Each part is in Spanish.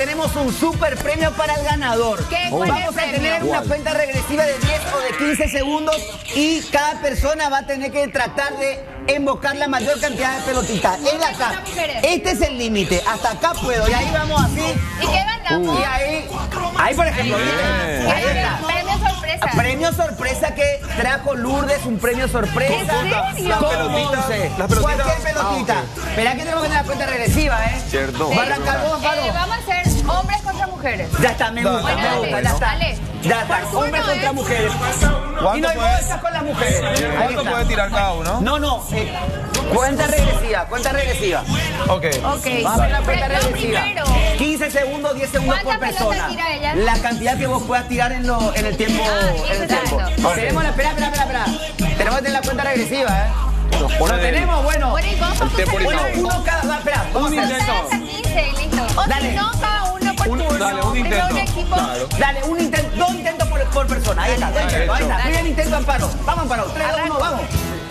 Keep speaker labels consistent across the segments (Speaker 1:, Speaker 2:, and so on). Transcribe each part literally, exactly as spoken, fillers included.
Speaker 1: tenemos un super premio para el ganador.
Speaker 2: ¿Qué?
Speaker 1: Vamos
Speaker 2: ¿Cuál es
Speaker 1: a
Speaker 2: el premio?
Speaker 1: tener una cuenta regresiva de diez o de quince segundos y cada persona va a tener que tratar de invocar la mayor cantidad de pelotitas. Es de acá. Este es el límite. Hasta acá puedo. Y ahí vamos así.
Speaker 2: ¿Y qué ganamos?
Speaker 1: Y ahí, ahí por ejemplo, ¿viste? Ahí está.
Speaker 2: Premio sorpresa.
Speaker 1: Premio sorpresa que trajo Lourdes, un premio sorpresa.
Speaker 2: ¿En serio?
Speaker 3: Las
Speaker 1: Con
Speaker 3: pelotitas,
Speaker 1: once.
Speaker 3: las pelotitas.
Speaker 1: Cualquier pelotita.
Speaker 3: Ah, okay.
Speaker 1: Esperá que tenemos que tener la cuenta regresiva, ¿eh?
Speaker 3: Cierto.
Speaker 1: Va a arrancar vos,
Speaker 2: Eh,
Speaker 1: Amparo.
Speaker 2: vamos a hacer hombres contra mujeres.
Speaker 1: Ya está, me gusta,
Speaker 2: Bueno,
Speaker 1: me
Speaker 2: dale,
Speaker 1: gusta, ya está.
Speaker 2: dale.
Speaker 1: Ya está,
Speaker 2: Por
Speaker 1: hombres
Speaker 2: turno,
Speaker 1: contra
Speaker 2: ¿eh?
Speaker 1: mujeres. Y
Speaker 3: ¿Cuánto
Speaker 1: no hay
Speaker 3: puedes-
Speaker 1: bolsas con las mujeres. Ahí
Speaker 3: ¿Cuánto
Speaker 1: está.
Speaker 3: puede tirar cada uno?
Speaker 1: No, no, eh, cuenta regresiva, cuenta regresiva.
Speaker 3: Ok.
Speaker 2: Ok.
Speaker 1: Vamos a ver la cuenta
Speaker 2: Premio
Speaker 1: regresiva.
Speaker 2: primero.
Speaker 1: quince segundos, diez segundos por
Speaker 2: ¿Cuántas pelotas
Speaker 1: persona.
Speaker 2: tira ella?
Speaker 1: La cantidad que vos puedas tirar en, lo, en el tiempo.
Speaker 2: Ah,
Speaker 1: en el
Speaker 2: exacto.
Speaker 1: tiempo.
Speaker 3: Ok.
Speaker 1: Tenemos la, espera, espera, espera, espera. Tenemos que tener la cuenta regresiva, ¿eh?
Speaker 3: Nos
Speaker 1: Lo
Speaker 3: pone de-
Speaker 1: tenemos, bueno.
Speaker 2: Bueno, ¿y cómo vamos a
Speaker 3: tiempo
Speaker 2: hacer?
Speaker 1: Bueno,
Speaker 3: limitado.
Speaker 1: uno cada. Va, espera, vamos
Speaker 3: Un
Speaker 1: a hacer.
Speaker 3: intento.
Speaker 2: Hasta quince y listo. O
Speaker 1: Dale.
Speaker 2: si no, cada uno por
Speaker 3: Un-
Speaker 2: turno.
Speaker 3: dale, un
Speaker 2: Primero
Speaker 3: intento.
Speaker 2: un equipo.
Speaker 3: Claro.
Speaker 1: Dale, un intento, dos intentos por, por persona. Ahí está, dos intentos, ahí está.
Speaker 2: Dale.
Speaker 1: Primer intento, Amparo. Vamos, Amparo. tres, dos, uno, vamos.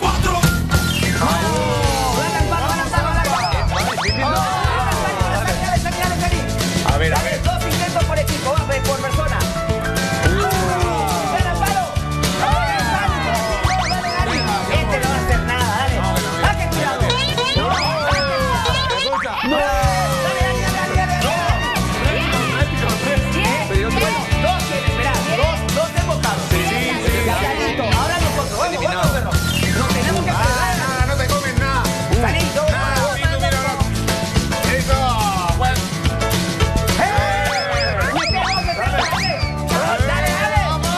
Speaker 1: Dale, Amparo, dale, Amparo, dale, Amparo. Dale, dale, dale, dale.
Speaker 3: A ver, a
Speaker 1: Dale,
Speaker 3: ver.
Speaker 1: dos intentos por equipo, va, por persona. Dale, Amparo. Dale, dale, dale, dale. Este no va a hacer nada, dale. Dale, cuidado.
Speaker 3: Escucha.
Speaker 1: No. Dale, dale, dale, dale, dale.
Speaker 3: Pero yo-
Speaker 1: Bueno, dos tienen, esperá, dos, dos embocados.
Speaker 3: Sí, sí, sí.
Speaker 1: Ya, ya, listo. Ahora nosotros, vamos, vamos, perro. Nos tenemos que frenar.
Speaker 3: Nada, no te comes nada.
Speaker 1: Salí, yo voy
Speaker 3: Nada,
Speaker 1: para vos.
Speaker 3: Vito, mira, no. Eso. Bueno.
Speaker 1: Dale, dale.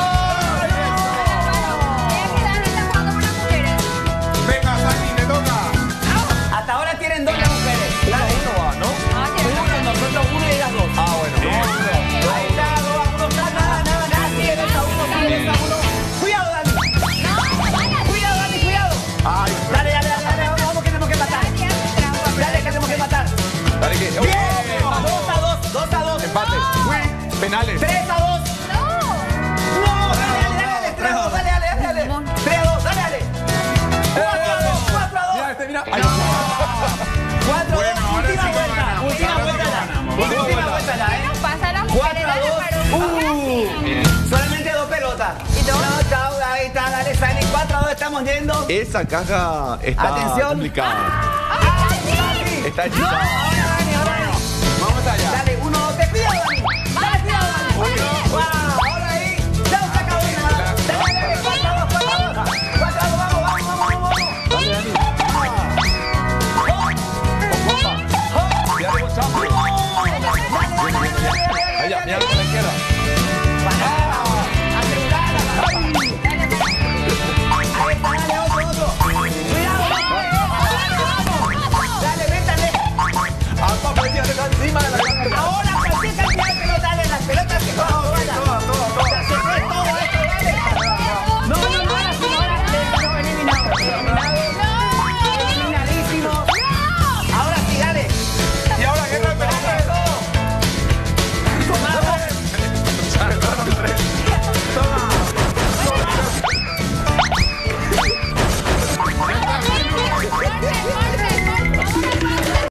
Speaker 3: Venga, Santi, te toca.
Speaker 1: Hasta ahora tienen dos las mujeres. Dale.
Speaker 3: Uno va, ¿no?
Speaker 1: Uno, nosotros uno y ellas dos.
Speaker 3: Ah, bueno.
Speaker 1: Ahí está, dos a uno. Nada, nada, nada, nada. Sigue dos a uno, sigue dos a uno. Cuidado, Dani. Cuidado, Dani, cuidado.
Speaker 3: Ay,
Speaker 1: Dale, dale, dale, dale. Vamos, vamos, que tenemos que matar. Dale, que tenemos que matar.
Speaker 3: dale que.
Speaker 1: Bien. Dos a dos, dos a dos.
Speaker 3: Empate. Penales.
Speaker 1: Tres a dos. No, dale, dale, dale, tres a dos, dale, dale, dale, dale. tres a dos, dale, dale. cuatro a dos, cuatro a dos.
Speaker 3: Mira, este, mira. Ay,
Speaker 1: cuatro a
Speaker 3: Bueno,
Speaker 1: dos,
Speaker 3: ahora
Speaker 1: última
Speaker 3: sí
Speaker 1: vuelta,
Speaker 3: ganamos.
Speaker 1: última
Speaker 3: Ahora sí
Speaker 1: vuelta ya.
Speaker 3: ganamos.
Speaker 1: Última
Speaker 3: Última
Speaker 1: vuelta ya, ¿eh? cuatro a dos. Uh, solamente dos pelotas. No, chao, ahí está, dale, Sani. cuatro a dos estamos yendo.
Speaker 3: Esa caja está
Speaker 1: Atención.
Speaker 3: complicada.
Speaker 1: Ah,
Speaker 3: Está
Speaker 1: no,
Speaker 3: chica.
Speaker 1: ahora